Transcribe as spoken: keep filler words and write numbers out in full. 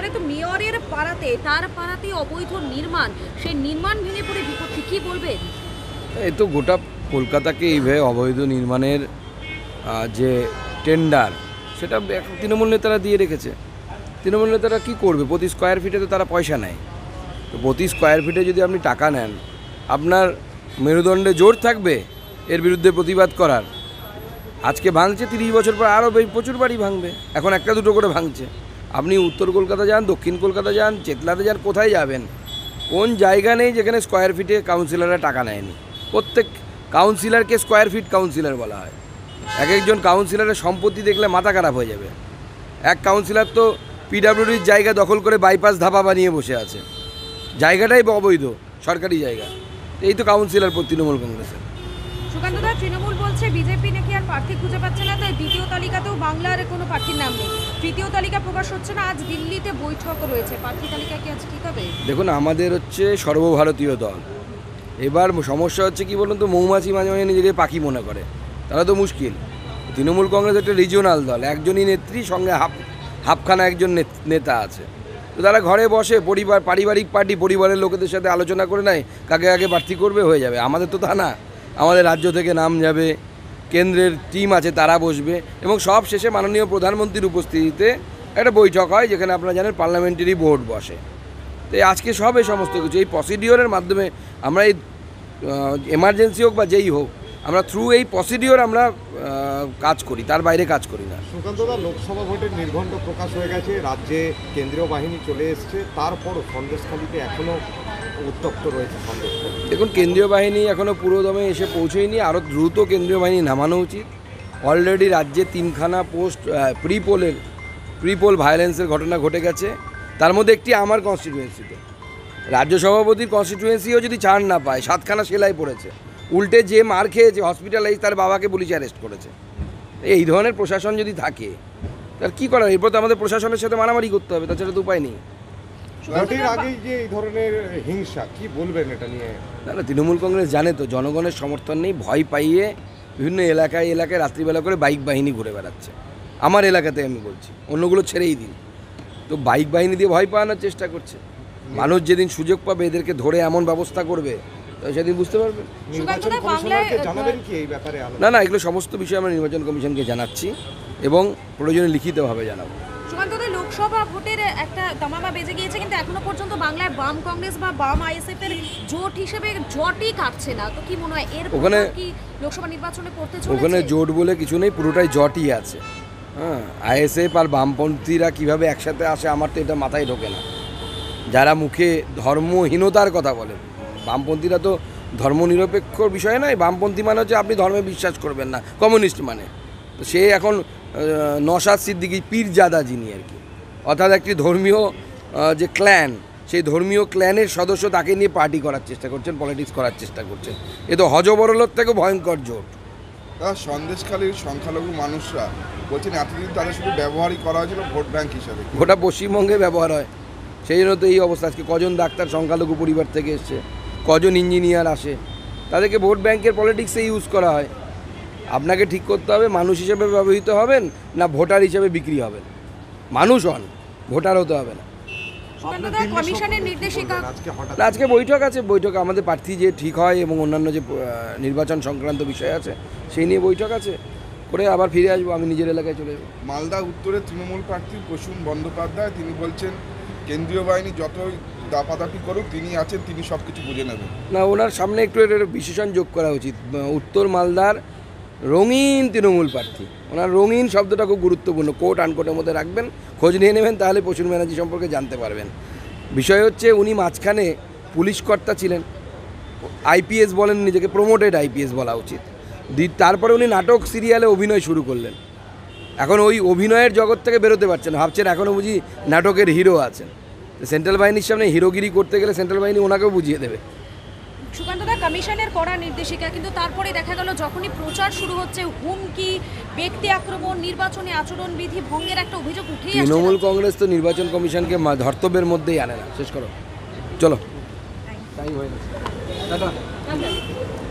তো মেয়রের পাড়াতে তার পাড়াতে অবৈধ নির্মাণ, সেই নির্মাণ ভেঙে পড়ে বিপত্তি, কি বলবেন? এই তো গোটা কলকাতাকে এইভাবে অবৈধ নির্মাণের যে টেন্ডার সেটা তৃণমূল নেতারা দিয়ে রেখেছে। তৃণমূল নেতারা কী করবে? প্রতি স্কোয়ার ফিটে তো তারা পয়সা নেয়। তো প্রতি স্কোয়ার ফিটে যদি আপনি টাকা নেন, আপনার মেরুদণ্ডে জোর থাকবে এর বিরুদ্ধে প্রতিবাদ করার। আজকে ভাঙছে, তিরিশ বছর পর আরও প্রচুর বাড়ি ভাঙবে। এখন একটা দুটো করে ভাঙছে। আপনি উত্তর কলকাতা যান, দক্ষিণ কলকাতা যান, চেতলাতে যান, কোথায় যাবেন? কোন জায়গা নেই যেখানে স্কোয়ার ফিটে কাউন্সিলররা টাকা নেয়নি? প্রত্যেক কাউন্সিলরকে স্কোয়ার ফিট কাউন্সিলর বলা হয়। এক একজন কাউন্সিলরের সম্পত্তি দেখলে মাথা খারাপ হয়ে যাবে। এক কাউন্সিলর তো পিডাব্লিউডির জায়গা দখল করে বাইপাস ধাবা বানিয়ে বসে আছে। জায়গাটাই অবৈধ, সরকারি জায়গা। এই তো কাউন্সিলর তৃণমূল কংগ্রেসের। সুকান্তদা, তৃণমূল বলছে বিজেপি নাকি আর প্রার্থী খুঁজে পাচ্ছে না, তাই দ্বিতীয় তালিকাতেও বাংলার কোনো প্রার্থীর নাম নেই। তৃতীয় তালিকা প্রকাশ হচ্ছে না, আজ দিল্লিতে বৈঠক রয়েছে, প্রার্থী তালিকা কি আজ ঠিক হবে? দেখুন, আমাদের হচ্ছে সর্বভারতীয় দল। এবার সমস্যা হচ্ছে কি বলুন তো, মৌমাছি মাঝে মাঝে নিজেকে পাখি মনে করে, তারা তো মুশকিল। তৃণমূল কংগ্রেস একটা রিজিওনাল দল, একজনই নেত্রী, সঙ্গে হাফ হাফখানা একজন নেতা আছে। তো তারা ঘরে বসে পরিবার পারিবারিক পার্টি পরিবারের লোকেদের সাথে আলোচনা করে নেয় কাকে আগে প্রার্থী করবে, হয়ে যাবে। আমাদের তো তা না, আমাদের রাজ্য থেকে নাম যাবে, কেন্দ্রের টিম আছে তারা বসবে, এবং সব শেষে মাননীয় প্রধানমন্ত্রীর উপস্থিতিতে একটা বৈঠক হয়, যেখানে আপনারা জানেন পার্লামেন্টারি বোর্ড বসে। তো আজকে সব এই সমস্ত কিছু এই প্রসিডিওরের মাধ্যমে আমরা এই এমার্জেন্সি হোক বা যেই হোক, আমরা থ্রু এই প্রসিডিওর আমরা কাজ করি, তার বাইরে কাজ করি না। সুকান্তদা, লোকসভা ভোটের নির্ঘণ্ট প্রকাশ হয়ে গেছে, রাজ্যে কেন্দ্রীয় বাহিনী চলে এসছে, তারপরও সন্দেশখালীতে এখনও উত্তপ্ত রয়েছে সন্দেশখালী। দেখুন, কেন্দ্রীয় বাহিনী এখনও পুরোদমে এসে পৌঁছেয়নি, আরও দ্রুত কেন্দ্রীয় বাহিনী নামানো উচিত। অলরেডি রাজ্যে তিনখানা পোস্ট প্রি পোলের প্রি পোল ভায়োলেন্সের ঘটনা ঘটে গেছে, তার মধ্যে একটি আমার কনস্টিটিউয়েন্সিতে। রাজ্য সভাপতির কনস্টিটিউয়েন্সিও যদি ছাড় না পায়, সাতখানা সেলাই পড়েছে, উল্টে যে মার খেয়েছে হসপিটালাইজ, তার বাবাকে পুলিশ অ্যারেস্ট করেছে। এই ধরনের প্রশাসন যদি থাকে তার কী করার? এরপর তো আমাদের প্রশাসনের সাথে মারামারি করতে হবে, তাছাড়া তো উপায় নেই। ভোটের আগেই যে এই ধরনের হিংসা, কি বলবেন এটা নিয়ে? না না, তৃণমূল কংগ্রেস জানে তো জনগণের সমর্থন নেই, ভয় পাইয়ে বিভিন্ন এলাকায় এলাকায় রাত্রিবেলা করে বাইক বাহিনী ঘুরে বেড়াচ্ছে। আমার এলাকাতে আমি বলছি, অন্যগুলো ছেড়েই দিন। তো বাইক বাহিনী দিয়ে ভয় পাওয়ানোর চেষ্টা করছে। মানুষ যেদিন সুযোগ পাবে এদেরকে ধরে এমন ব্যবস্থা করবে, তো সেদিন বুঝতে পারবেন। না না, এগুলো সমস্ত বিষয়ে আমরা নির্বাচন কমিশনকে জানাচ্ছি এবং প্রয়োজনে লিখিতভাবে জানাবো। সুকান্তদা, লোকসভা ভোটের একটা দামামা বেজে গিয়েছে, কিন্তু এখনো পর্যন্ত বাংলায় বাম কংগ্রেস বা বাম আইএসএফ এর জোট হিসেবে জোটই কাটছে না। তো কি মনে হয় এর ওখানে কি লোকসভা নির্বাচনে পড়তে চলেছে? ওখানে জোট বলে কিছু নেই, পুরোটাই জটই আছে। হ্যাঁ, আইএসএফ আর বামপন্থীরা কিভাবে একসাথে আসে আমার তো এটা মাথায় ঢোকে না। যারা মুখে ধর্মহীনতার কথা বলে, বামপন্থীরা তো ধর্মনিরপেক্ষ বিষয় নয়। বামপন্থী মানে হচ্ছে আপনি ধর্মে বিশ্বাস করবেন না, কমিউনিস্ট মানে। তো সে এখন নওশাদ সিদ্দিকী পীরজাদা যিনি আর কি, অর্থাৎ একটি ধর্মীয় যে ক্ল্যান, সেই ধর্মীয় ক্ল্যানের সদস্য, তাকে নিয়ে পার্টি করার চেষ্টা করছেন, পলিটিক্স করার চেষ্টা করছেন। এ তো হজবরলত থেকে ভয়ঙ্কর জোট। সন্দেশখালীর সংখ্যালঘু মানুষরা বলছেন এতদিন তাদের শুধু ব্যবহারই করা হয়েছিল ভোট ব্যাংক হিসাবে, গোটা পশ্চিমবঙ্গে ব্যবহার হয়। সেই জন্য তো এই অবস্থা। আজকে কজন ডাক্তার সংখ্যালঘু পরিবার থেকে এসছে, কজন ইঞ্জিনিয়ার আসে, তাদেরকে ভোট ব্যাংকের পলিটিক্সে ইউজ করা হয়। আপনাকে ঠিক করতে হবে মানুষ হিসেবে ব্যবহৃত হবেন না ভোটার হিসেবে বিক্রি হবেন। মানুষ হন, ভোটার হতে হবে না। আজকে বৈঠক আছে, বৈঠক আমাদের প্রার্থী যে ঠিক হয় এবং অন্যান্য যে নির্বাচন সংক্রান্ত বিষয় আছে সেই নিয়ে বৈঠক আছে, করে আবার ফিরে আসবো, আমি নিজের এলাকায় চলে যাবো। মালদা উত্তরে তৃণমূল প্রার্থী প্রসূন বন্দ্যোপাধ্যায় তিনি বলছেন কেন্দ্রীয় বাহিনী যতই দাপাদাপি করুক তিনি আছেন, তিনি সব কিছু বুঝে নেবেন। না, ওনার সামনে একটু বিশেষণ যোগ করা উচিত। উত্তর মালদার রঙিন তৃণমূল প্রার্থী, ওনার রঙিন শব্দটা খুব গুরুত্বপূর্ণ, কোট আনকোটের মধ্যে রাখবেন, খোঁজ নিয়ে নেবেন, তাহলে প্রসূন ব্যানার্জি সম্পর্কে জানতে পারবেন। বিষয় হচ্ছে উনি মাঝখানে পুলিশ কর্তা ছিলেন, আইপিএস বলেন নিজেকে, প্রমোটেড আইপিএস বলা উচিত। তারপরে উনি নাটক সিরিয়ালে অভিনয় শুরু করলেন, এখন ওই অভিনয়ের জগৎ থেকে বেরোতে পারছেন, ভাবছেন এখনও বুঝি নাটকের হিরো আছেন। সেন্ট্রাল বাহিনীর সামনে হিরোগিরি করতে গেলে সেন্ট্রাল বাহিনী ওনাকেও বুঝিয়ে দেবে। সুকান্তদা, কমিশনের কড়া নির্দেশিকা, কিন্তু তারপরে দেখা গেল যখনই প্রচার শুরু হচ্ছে হুমকি, ব্যক্তি আক্রমণ, নির্বাচনী আচরণ বিধি ভঙ্গের একটা অভিযোগ উঠেই আসছে। তৃণমূল কংগ্রেস তো নির্বাচন কমিশনকে ধর্তব্যের মধ্যেই আনে না। শেষ করো, চলো, টাইম হয়ে গেছে।